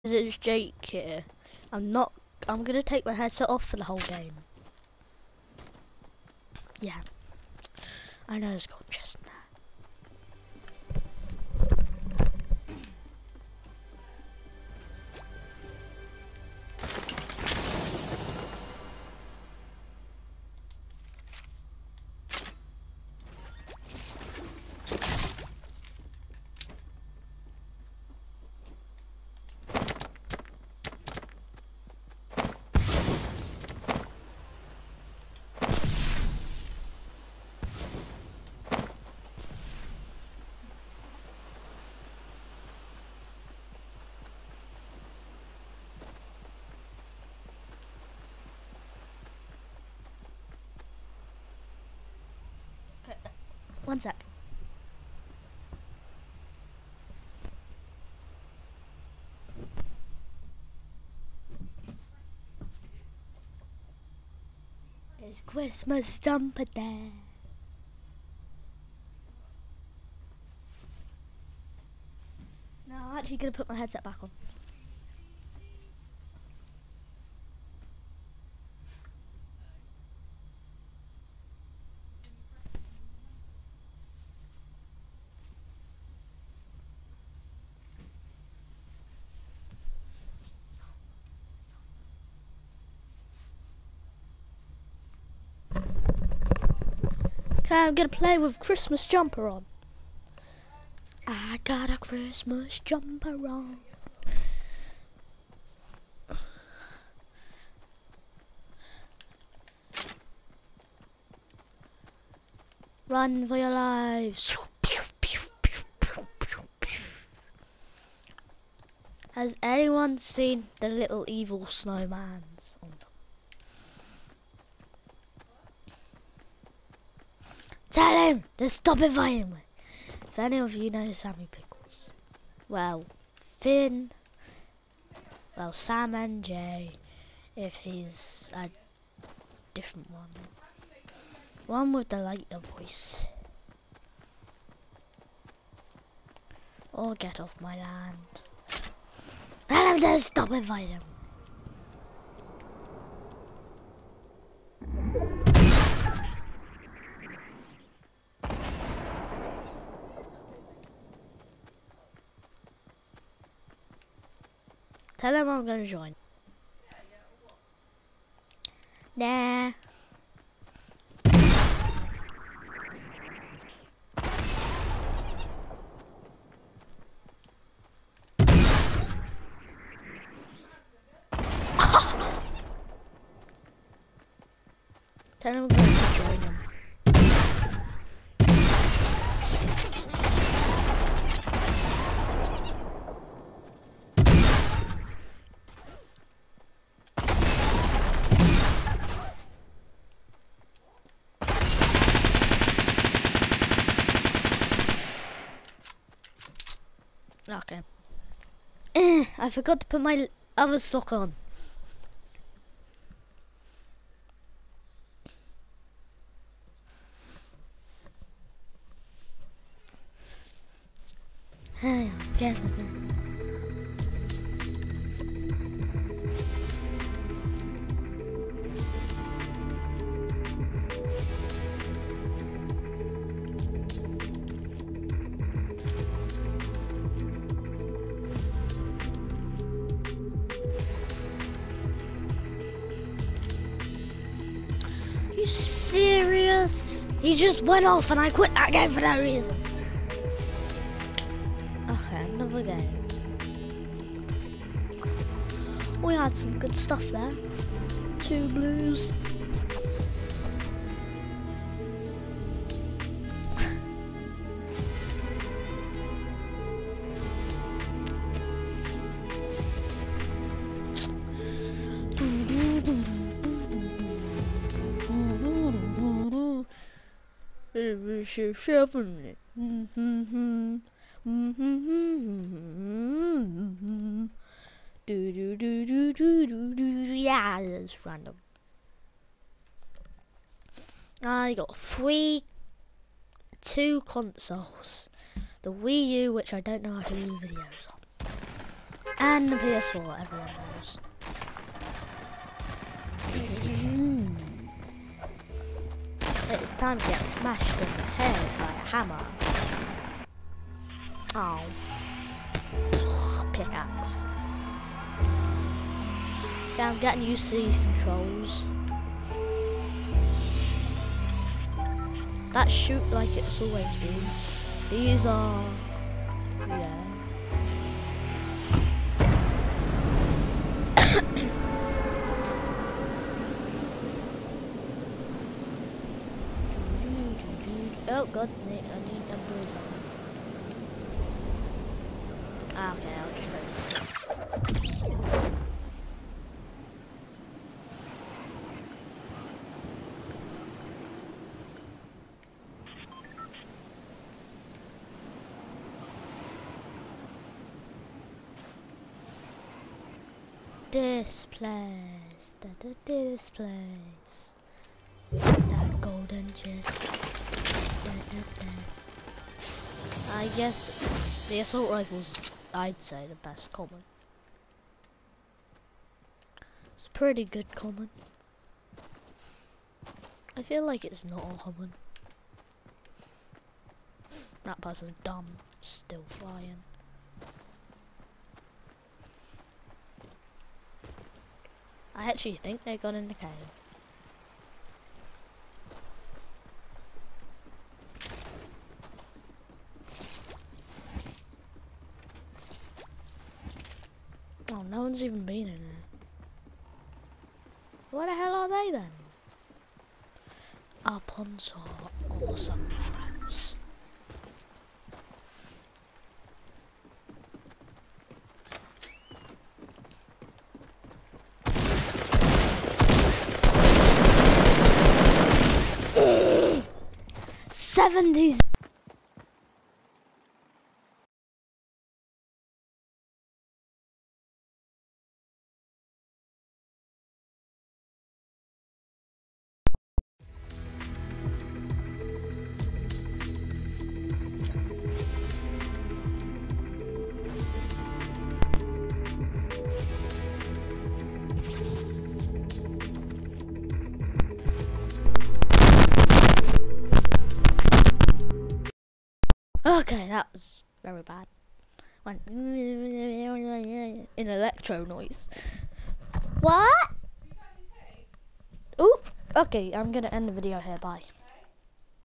It's Jake here. I'm gonna take my headset off for the whole game. Yeah. I know it's got chest in there. One sec. It's Christmas jumper day. No, I'm actually gonna put my headset back on. Okay, I'm gonna play with Christmas jumper on. I got a Christmas jumper on. Run for your lives. Has anyone seen the little evil snowmans? Tell him to stop inviting me. If any of you know Sammy Pickles, well, Finn, well, Sam and Jay, if he's a different one. One with the lighter voice. Or get off my land. Tell him to stop inviting me. Tell him I'm gonna join. Nah. Tell him I'm gonna join him. Okay. I forgot to put my other sock on. Hey, get it. You serious? He just went off and I quit that game for no reason. Okay, another game. We had some good stuff there. 2 blues. Yeah, it's random. I got 2 consoles. The Wii U, which I don't know how to do videos on. And the PS4, everyone knows. It's time to get smashed in the head by a hammer. Oh. Pickaxe. Okay, I'm getting used to these controls. That shoot like it's always been. These are... yeah. Oh god, I need numbers on. Ah, okay, I'll just close it. This place, this place. That golden chest. I guess the assault rifle's, I'd say, the best common. It's a pretty good common. I feel like it's not a common. That person's dumb, still flying. I actually think they got in the cave. Oh, no one's even been in there. Where the hell are they then? Up on top or somewhere else. '70s. Okay, that was very bad. Went in electro noise. What? Ooh, okay, I'm gonna end the video here, bye.